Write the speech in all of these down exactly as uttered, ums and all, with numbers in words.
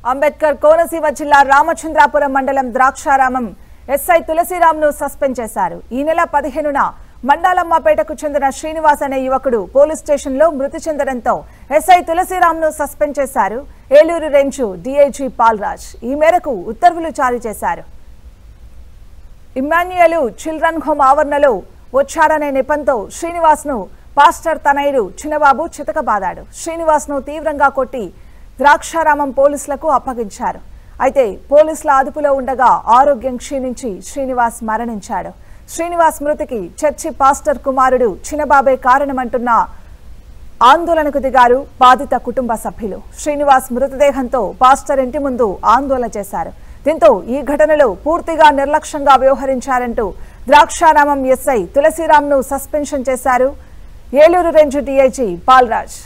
అంబేద్కర్ కోనసీమ జిల్లా రామచంద్రాపురం మండలం ద్రాక్షారామం ఎస్ఐ తులసిరామ్ ను సస్పెండ్ చేశారు. ఈ నెల పదిహేనున మండలమ్మపేటకు చెందిన శ్రీనివాస్ అనే యువకుడు పోలీస్ స్టేషన్ లో మృతి చెందడంతో ఎస్ఐ తులసిరామ్ ను సస్పెండ్ చేశారు. ఏలూరు రేంజు డీఐజీ పాల్రాజ్ ఈ మేరకు ఉత్తర్వులు జారీ చేశారు. ఇమ్మాన్యుయల్ చిల్డ్రన్ హోమ్ ఆవరణలో వచ్చాడనే నెపంతో శ్రీనివాస్ ను పాస్టర్ తనయుడు చిన్నబాబు చితకబాదాడు. శ్రీనివాస్ ను తీవ్రంగా కొట్టి ద్రాక్షారామం పోలీసులకు అప్పగించారు. అయితే పోలీసుల అదుపులో ఉండగా ఆరోగ్యం క్షీణించి శ్రీనివాస్ మరణించాడు. శ్రీనివాస్ మృతికి చర్చి పాస్టర్ కుమారుడు చిన్నబాబే కారణమంటున్న ఆందోళనకు దిగారు బాధిత కుటుంబ సభ్యులు. శ్రీనివాస్ మృతదేహంతో పాస్టర్ ఇంటి ముందు ఆందోళన చేశారు. దీంతో ఈ ఘటనలో పూర్తిగా నిర్లక్ష్యంగా వ్యవహరించారంటూ ద్రాక్షారామం ఎస్ఐ తులసిరామ్ ను సస్పెన్షన్ చేశారు. Eluru range DIG Palraj.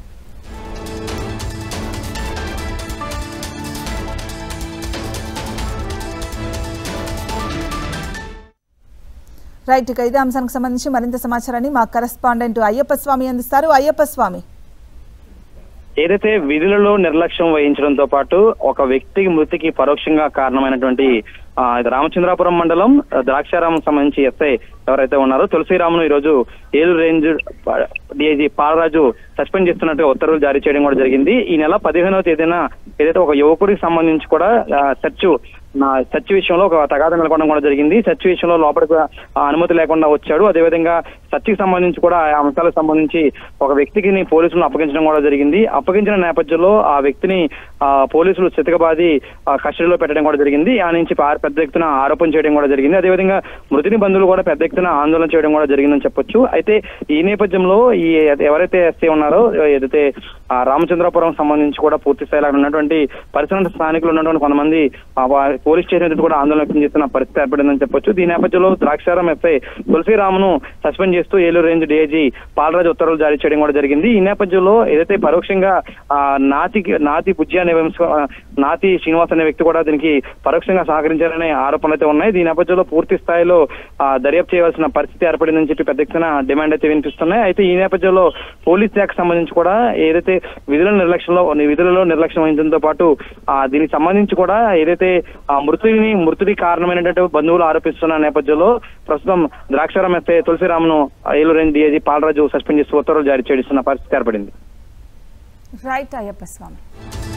Right, ఇక ఇదే అంశానికి సంబంధించి మరింత సమాచారాన్ని మా కరెస్పాండెంట్ అయ్యప్ప స్వామి అందిస్తారు. అయ్యప్ప స్వామి, ఏదైతే విధులలో నిర్లక్ష్యం వహించడంతో పాటు ఒక వ్యక్తి మృతికి పరోక్షంగా కారణమైనటువంటి రామచంద్రాపురం మండలం ద్రాక్షారామం సంబంధించి ఎస్ఐ ఎవరైతే ఉన్నారో తులసిరామ్ను ఈ రోజు Eluru range DIG Palaraju suspend చేస్తున్నట్టుగా ఉత్తర్వులు జారీ చేయడం కూడా జరిగింది. ఈ నెల పదిహేనవ తేదీన ఏదైతే ఒక యువకుడికి సంబంధించి కూడా సెర్చ్ సెర్చ్ విషయంలో ఒక తగాదా నెలకొనడం కూడా జరిగింది. సెర్చ్ విషయంలో లోపలికి అనుమతి లేకుండా వచ్చాడు. అదేవిధంగా సెర్చ్కి సంబంధించి కూడా ఆ అంశాలకు సంబంధించి ఒక వ్యక్తికి పోలీసులను అప్పగించడం కూడా జరిగింది. అప్పగించిన నేపథ్యంలో ఆ వ్యక్తిని పోలీసులు చితకబాది కస్టడీలో పెట్టడం కూడా జరిగింది. ఆ నుంచి పెద్ద ఎత్తున ఆరోపణ చేయడం కూడా జరిగింది. అదేవిధంగా మృతిని బంధువులు కూడా పెద్ద ఎత్తున ఆందోళన చేయడం కూడా జరిగిందని చెప్పొచ్చు. అయితే ఈ నేపథ్యంలో ఈ ఎవరైతే ఎస్ఐ ఉన్నారో ఏదైతే రామచంద్రాపురం సంబంధించి కూడా పూర్తి స్థాయిలో ఉన్నటువంటి పరిసర స్థానికులు ఉన్నటువంటి కొంతమంది పోలీస్ స్టేషన్ ఎదుటి కూడా ఆందోళన వ్యక్తం చేస్తున్న పరిస్థితి ఏర్పడిందని చెప్పొచ్చు. దీని నేపథ్యంలో ద్రాక్షారం ఎస్ఐ తులసిరామ్ను సస్పెండ్ చేస్తూ ఏలూరు రేంజ్ డీఐజీ పాలరాజు ఉత్తర్వులు జారీ చేయడం కూడా జరిగింది. ఈ నేపథ్యంలో ఏదైతే పరోక్షంగా నాతి నాతి బుజ్జి అనే నాతి శ్రీనివాస్ అనే వ్యక్తి కూడా దీనికి పరోక్షంగా సహకరించారనే ఆరోపణలు అయితే ఉన్నాయి. దీని నేపథ్యంలో పూర్తి స్థాయిలో దర్యాప్తు చేయవలసిన పరిస్థితి ఏర్పడిందని చెప్పి పెద్ద ఎత్తున డిమాండ్ అయితే వినిపిస్తున్నాయి. అయితే ఈ నేపథ్యంలో పోలీస్ శాఖకు సంబంధించి కూడా ఏదైతే విధుల నిర్లక్ష్యంలో విధులలో నిర్లక్ష్యం వహించడంతో పాటు దీనికి సంబంధించి కూడా ఏదైతే మృతుడిని మృతుడి కారణమైనటువంటి బంధువులు ఆరోపిస్తున్న నేపథ్యంలో ప్రస్తుతం ద్రాక్షారాం ఎస్ఐ తులసిరామ్ను Eluru range DIG Palaraju suspend చేస్తూ ఉత్తర్వులు జారీ చేస్తున్న పరిస్థితి ఏర్పడింది. రైట్ అయ్యప్ప స్వామి.